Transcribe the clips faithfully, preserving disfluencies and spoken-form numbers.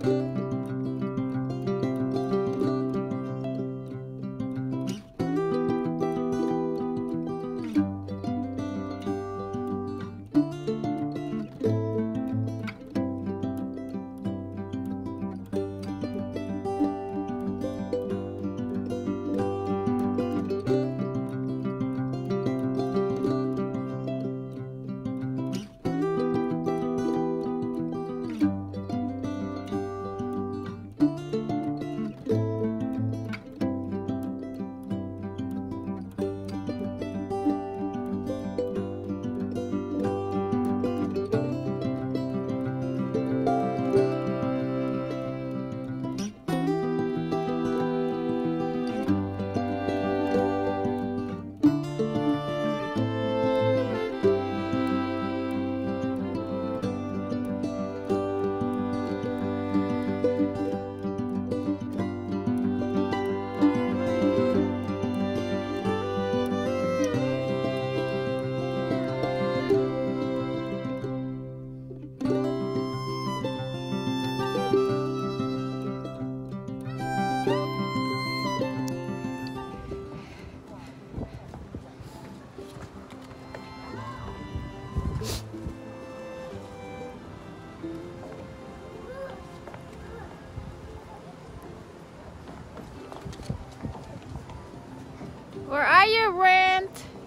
Where are you, Brent?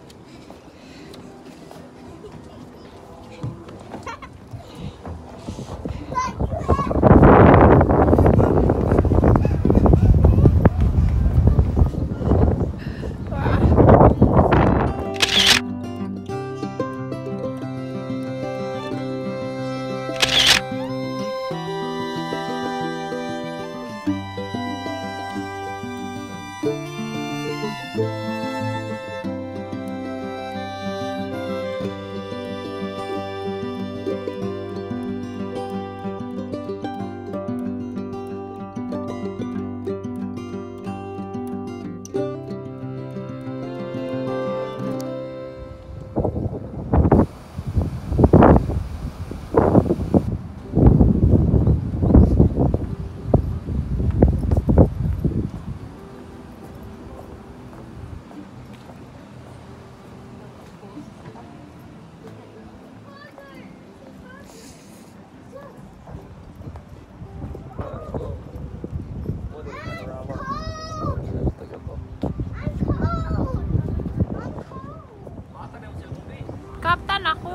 Kaptan ako.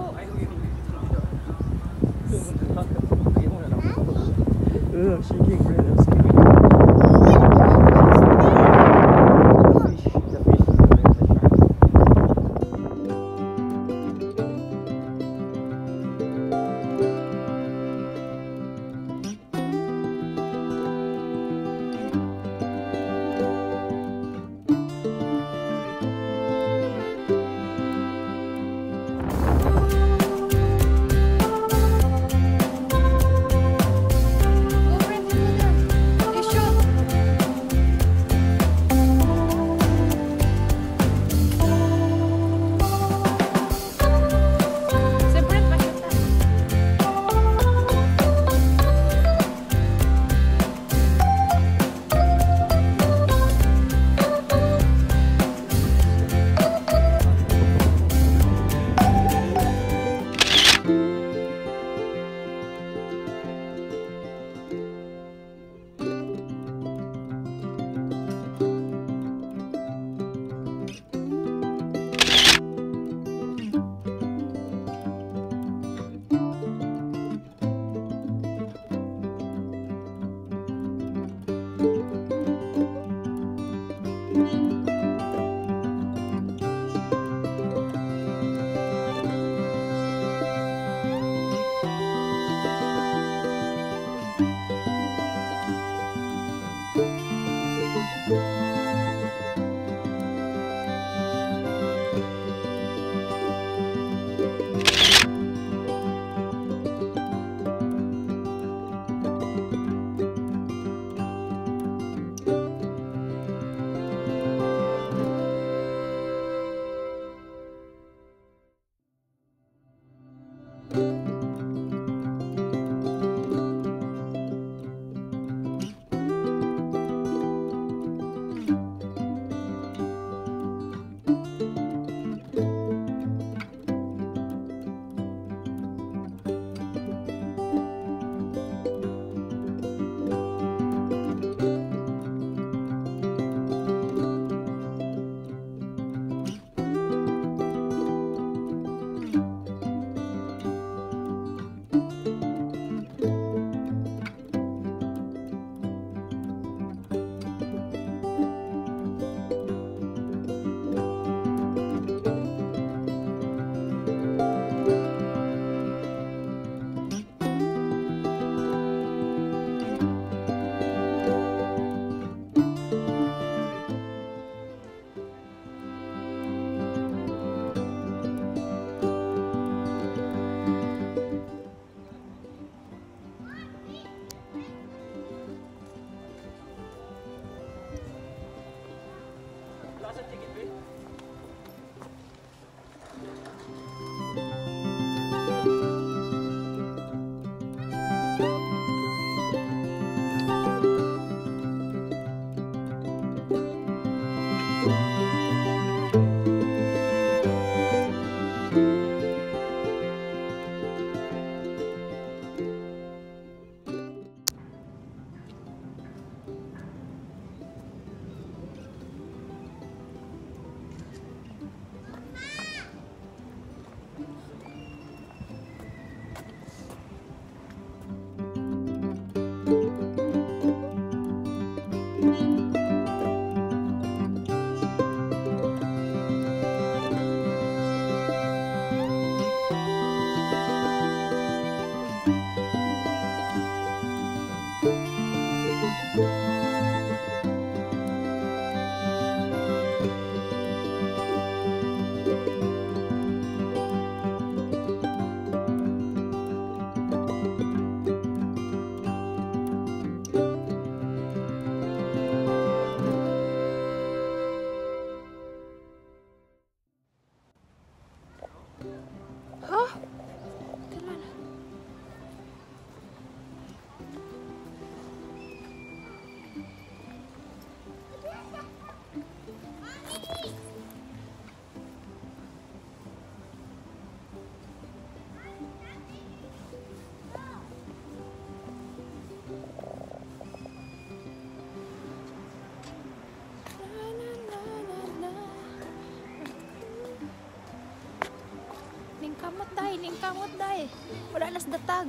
day, ning kamot day. Wala nas datag.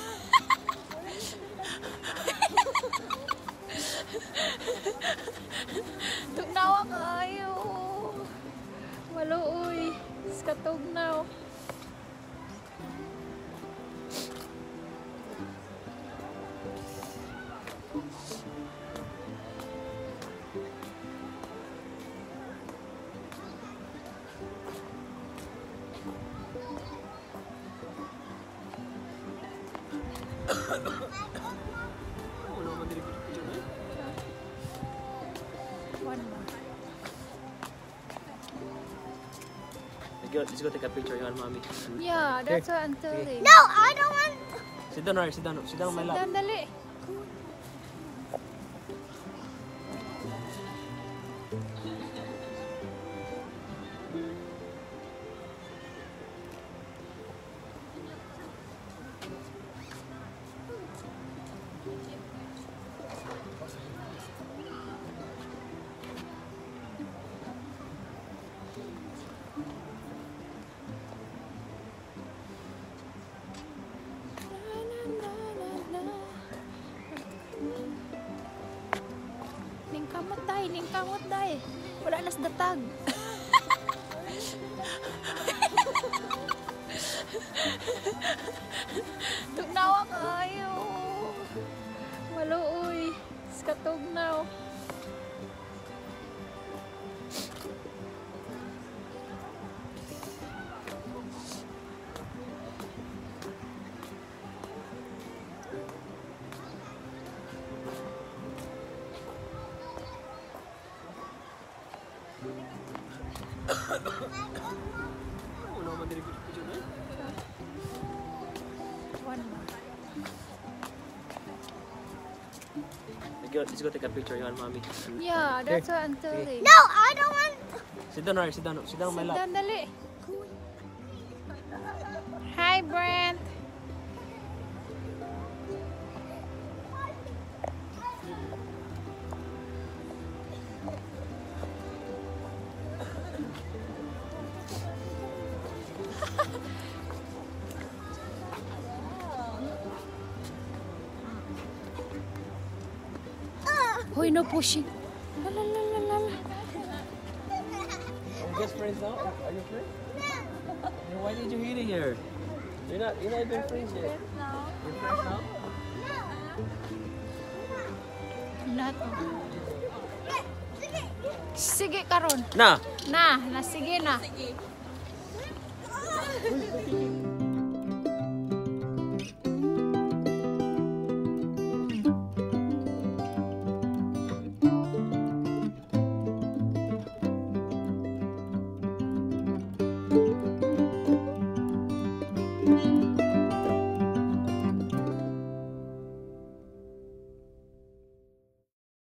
Tugnawa kayo. Maluoy. Skatugnaw. One more. Let's go take a picture, you want mommy? Yeah, that's what I'm telling. No, I don't want. Sit down, Ari, sit down, sit down on my lap. Dandali. Ning kamot day, ning kamot day. Wala nas datag. Tugnawa kayo. Maluoy. Skatugnaw. One more. Let's go take a picture, you want mommy? Yeah, that's what I'm telling. No, I don't want. Sit down, Ari, sit down, sit down on my lap. Dandali. Hi, Brent. Hoy, no pushing. La la la la la. Are you best friends now? Are you friends? Then why did you hit it here? You're not, you're not even friends yet. You're friends now? Not. Sige karon. Na! Na, na sige na.